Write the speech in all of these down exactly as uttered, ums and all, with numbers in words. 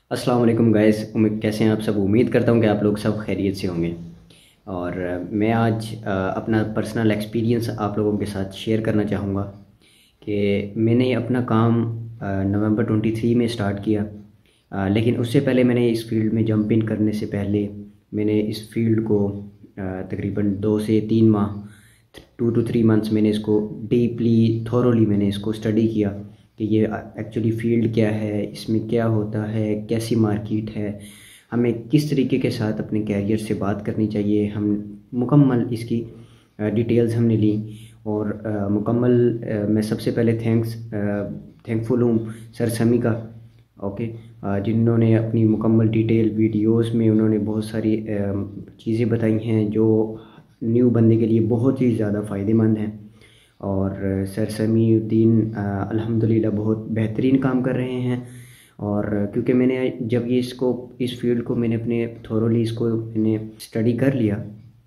अस्सलाम वालेकुम गाइस। उम्मीद कैसे हैं आप सब। उम्मीद करता हूं कि आप लोग सब खैरियत से होंगे। और अ, मैं आज अ, अपना पर्सनल एक्सपीरियंस आप लोगों के साथ शेयर करना चाहूँगा कि मैंने अपना काम नवंबर ट्वेंटी थ्री में स्टार्ट किया। अ, लेकिन उससे पहले मैंने इस फील्ड में जंप इन करने से पहले मैंने इस फील्ड को अ, तकरीबन दो से तीन माह, टू टू थ्री मंथ्स मैंने इसको डीपली थोरोली मैंने इसको स्टडी किया कि ये एक्चुअली फील्ड क्या है, इसमें क्या होता है, कैसी मार्केट है, हमें किस तरीके के साथ अपने कैरियर से बात करनी चाहिए। हम मुकम्मल इसकी डिटेल्स हमने ली। और अ, मुकम्मल अ, मैं सबसे पहले थैंक्स थैंकफुल हूँ सर समी का। ओके। अ, जिन्होंने अपनी मुकम्मल डिटेल वीडियोस में उन्होंने बहुत सारी चीज़ें बताई हैं जो न्यू बंदे के लिए बहुत ही ज़्यादा फ़ायदेमंद हैं। और सर समीउद्दीन अ, अल्हम्दुलिल्लाह बहुत बेहतरीन काम कर रहे हैं। और क्योंकि मैंने जब ये इसको इस फील्ड को मैंने अपने थोरोली इसको मैंने स्टडी कर लिया,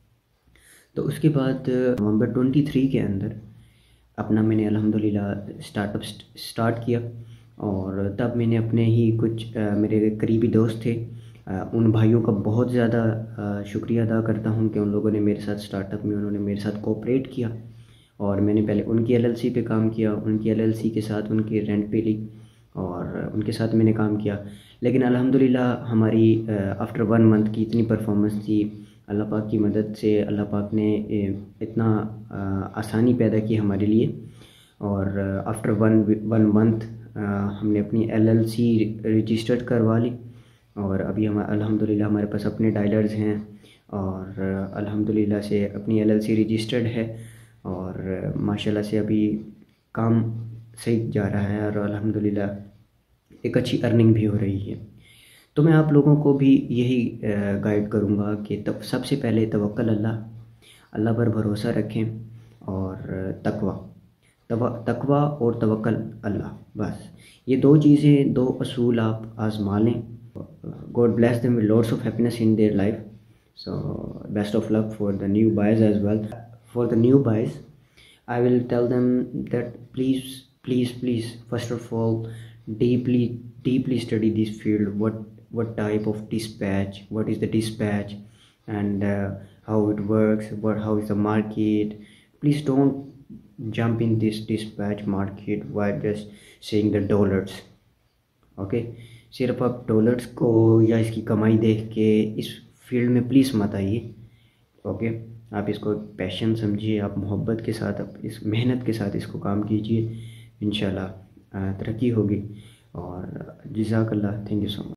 तो उसके बाद नवंबर ट्वेंटी थ्री के अंदर अपना मैंने अल्हम्दुलिल्लाह स्टार्टअप स्टार्ट किया। और तब मैंने अपने ही कुछ अ, मेरे करीबी दोस्त थे, अ, उन भाइयों का बहुत ज़्यादा अ, शुक्रिया अदा करता हूँ कि उन लोगों ने मेरे साथ स्टार्टअप में उन्होंने मेरे साथ कोऑपरेट किया। और मैंने पहले उनकी एलएलसी पे काम किया, उनकी एलएलसी के साथ उनके रेंट पे ली और उनके साथ मैंने काम किया। लेकिन अल्हम्दुलिल्लाह हमारी आफ्टर वन मंथ की इतनी परफॉर्मेंस थी, अल्लाह पाक की मदद से अल्लाह पाक ने अ, इतना अ, आसानी पैदा की हमारे लिए। और आफ्टर वन वन मंथ हमने अपनी एलएलसी रजिस्टर्ड करवा ली। और अभी हम अल्हम्दुलिल्लाह हमारे पास अपने डायलर्स हैं और अ, अल्हम्दुलिल्लाह से अपनी एलएलसी रजिस्टर्ड है। और अ, माशाल्लाह से अभी काम सही जा रहा है और अल्हम्दुलिल्लाह एक अच्छी अर्निंग भी हो रही है। तो मैं आप लोगों को भी यही गाइड करूँगा कि तब सबसे पहले तवक्कल अल्लाह, अल्लाह पर भरोसा रखें। और तकवा तवा तकवा और तवक्कल अल्लाह, बस ये दो चीज़ें, दो असूल आप आज़मा लें। God bless them with lots of happiness in their life. So best of luck for the new buyers as well. For the new buyers I will tell them that please, please, please, first of all, deeply, deeply study this field. What, what type of dispatch? What is the dispatch, and uh, how it works? What, how is the market? Please don't jump in this dispatch market while just seeing the dollars. Okay. सिर्फ आप dollars को या इसकी कमाई देख के इस field में प्लीज़ मत आइए। ओके। आप इसको पैशन समझिए, आप मोहब्बत के साथ, आप इस मेहनत के साथ इसको काम कीजिए। इंशाल्लाह तरक्की होगी। और जज़ाकल्लाह, थैंक यू सो मच।